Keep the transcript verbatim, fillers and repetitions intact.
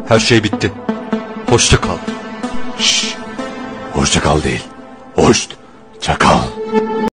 Her şey bitti. Hoşça kal. Şşş. Hoşça kal değil. Hoşt. Çakal.